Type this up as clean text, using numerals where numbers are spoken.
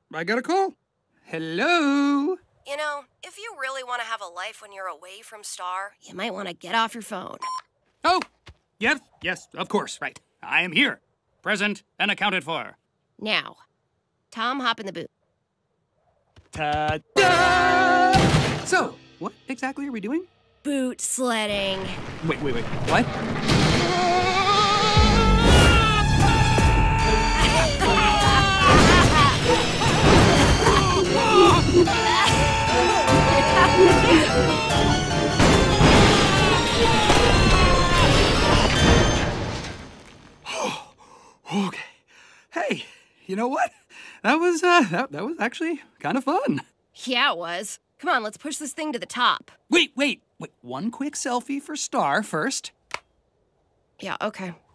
I got a call. Hello? You know, if you really want to have a life when you're away from Star, you might want to get off your phone. Oh, yes, of course, right. I am here. Present and accounted for. Now, Tom, hop in the boot. Ta-da! So, what exactly are we doing? Boot sledding. Wait, what? Okay. Hey, you know what? That was actually kind of fun. Yeah, it was. Come on, let's push this thing to the top. Wait. One quick selfie for Star first. Yeah, okay.